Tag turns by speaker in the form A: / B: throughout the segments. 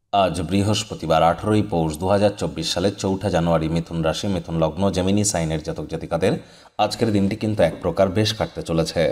A: আজ বৃহস্পতিবার 18ই পৌষ 2024 সালের 4 জানুয়ারি মিথুন রাশি মিথুন লগ্ন জেমিনি সাইনের জাতক জাতিকাদের আজকের দিনটি কিন্তু এক প্রকার বেশ কাটতে চলেছে।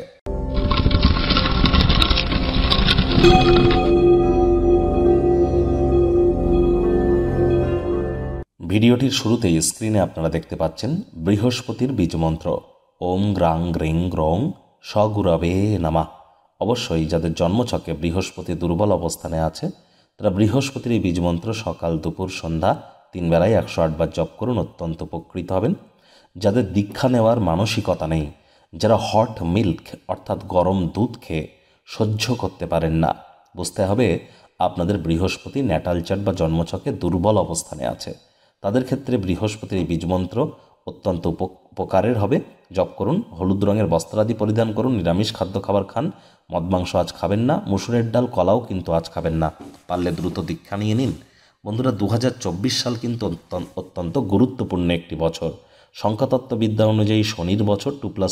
A: ভিডিওটির শুরুতেই স্ক্রিনে আপনারা দেখতে পাচ্ছেন বৃহস্পতির বীজমন্ত্র ওম গ্রাং গ্রিং গ্রং স্বগুরবে নমঃ। অবশ্যই যাদের জন্মছকে বৃহস্পতি দুর্বল অবস্থানে আছে তারা বৃহস্পতির এই বীজমন্ত্র সকাল দুপুর সন্ধ্যা 3 বেলায় 108 বার জপ করুন, অত্যন্ত উপকৃত হবেন। যাদের দীক্ষা নেওয়ার মানসিকতা নেই, যারা হট মিল্ক অর্থাৎ গরম দুধ খেয়ে সহ্য করতে পারেন না, বুঝতে হবে আপনাদের বৃহস্পতি ন্যাটাল চার্ট বা জন্মছকে দুর্বল অবস্থানে আছে। তাদের ক্ষেত্রে বৃহস্পতির এই বীজমন্ত্র অত্যন্ত উপকারের হবে। জপ করুন, হলুদ রঙের বস্ত্রাদি পরিধান করুন, নিরামিষ খাদ্য খাবার খান, মদ মাংস আজ খাবেন না, মুসুরের ডাল কলাও কিন্তু আজ খাবেন না, পারলে দ্রুত দীক্ষা নিয়ে নিন। বন্ধুরা, 2024 সাল কিন্তু অত্যন্ত গুরুত্বপূর্ণ একটি বছর। সংখ্যাতত্ত্ববিদ্যা অনুযায়ী শনির বছর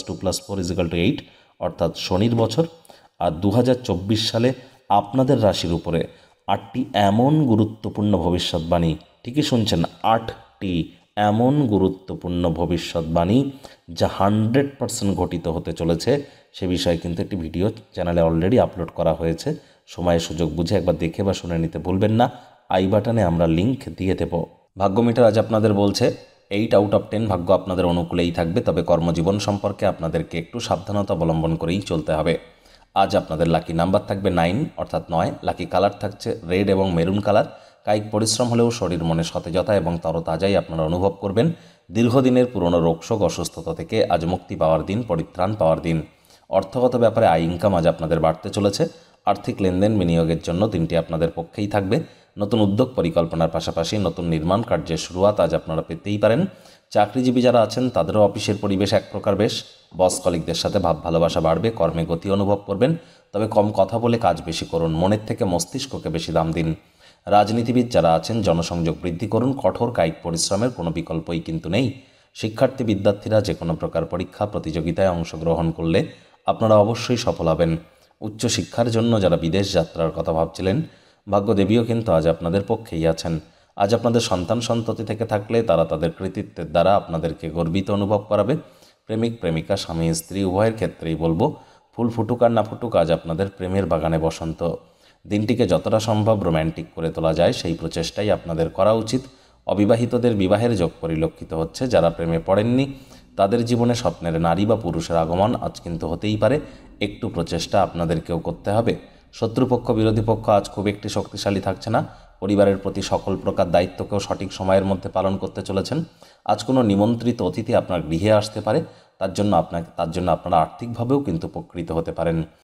A: 2+2+4=8, অর্থাৎ শনির বছর। আর 2024 সালে আপনাদের রাশির উপরে 8টি এমন গুরুত্বপূর্ণ ভবিষ্যৎবাণী, ঠিকই শুনছেন, 8টি এমন গুরুত্বপূর্ণ ভবিষ্যৎবাণী যা 100% ঘটিত হতে চলেছে। সে বিষয়ে কিন্তু একটি ভিডিও চ্যানেলে অলরেডি আপলোড করা হয়েছে। সময় সুযোগ বুঝে একবার দেখে বা শুনে নিতে ভুলবেন না। আই বাটনে আমরা লিংক দিয়ে দেব। ভাগ্যমিটার আজ আপনাদের বলছে 8/10 ভাগ্য আপনাদের অনুকূলেই থাকবে, তবে কর্মজীবন সম্পর্কে আপনাদেরকে একটু সাবধানতা অবলম্বন করেই চলতে হবে। আজ আপনাদের লাকি নাম্বার থাকবে 9 অর্থাৎ 9। লাকি কালার থাকছে রেড এবং মেরুন কালার। কায়িক পরিশ্রম হলেও শরীর মনে সতেজতা এবং তরতাজাই আপনারা অনুভব করবেন। দীর্ঘদিনের পুরনো রোগশোক অসুস্থতা থেকে আজ মুক্তি পাওয়ার দিন, পরিত্রাণ পাওয়ার দিন। অর্থগত ব্যাপারে আয় ইনকাম আজ আপনাদের বাড়তে চলেছে। আর্থিক লেনদেন বিনিয়োগের জন্য দিনটি আপনাদের পক্ষেই থাকবে। নতুন উদ্যোগ পরিকল্পনার পাশাপাশি নতুন নির্মাণ কার্যের শুরুয়াত আজ আপনারা পেতেই পারেন। চাকরিজীবী যারা আছেন তাদেরও অফিসের পরিবেশ এক প্রকার বেশ। বস কলিগদের সাথে ভাব ভালোবাসা বাড়বে, কর্মে গতি অনুভব করবেন। তবে কম কথা বলে কাজ বেশি করুন, মনের থেকে মস্তিষ্ককে বেশি দাম দিন। রাজনীতিবিদ যারা আছেন জনসংযোগ বৃদ্ধি করুন, কঠোর কায়িক পরিশ্রমের কোনো বিকল্পই কিন্তু নেই। শিক্ষার্থী বিদ্যার্থীরা যে কোনো প্রকার পরীক্ষা প্রতিযোগিতায় অংশগ্রহণ করলে আপনারা অবশ্যই সফল হবেন। উচ্চশিক্ষার জন্য যারা বিদেশ যাত্রার কথা ভাবছিলেন, ভাগ্যদেবীও কিন্তু আজ আপনাদের পক্ষেই আছেন। আজ আপনাদের সন্তান সন্ততি থেকে থাকলে তারা তাদের কৃতিত্বের দ্বারা আপনাদেরকে গর্বিত অনুভব করাবে। প্রেমিক প্রেমিকা স্বামী স্ত্রী উভয়ের ক্ষেত্রেই বলবো, ফুল ফুটুক আর না ফুটুক, আজ আপনাদের প্রেমের বাগানে বসন্ত। দিনটিকে যতটা সম্ভব রোম্যান্টিক করে তোলা যায় সেই প্রচেষ্টাই আপনাদের করা উচিত। অবিবাহিতদের বিবাহের যোগ পরিলক্ষিত হচ্ছে। যারা প্রেমে পড়েননি তাদের জীবনে স্বপ্নের নারী বা পুরুষের আগমন আজ কিন্তু হতেই পারে। একটু প্রচেষ্টা আপনাদেরকেও করতে হবে। শত্রুপক্ষ বিরোধী পক্ষ আজ খুব একটি শক্তিশালী থাকছে না। পরিবারের প্রতি সকল প্রকার দায়িত্বকেও সঠিক সময়ের মধ্যে পালন করতে চলেছেন। আজ কোনো নিমন্ত্রিত অতিথি আপনার গৃহে আসতে পারে, তার জন্য আপনারা আর্থিকভাবেও কিন্তু উপকৃত হতে পারেন।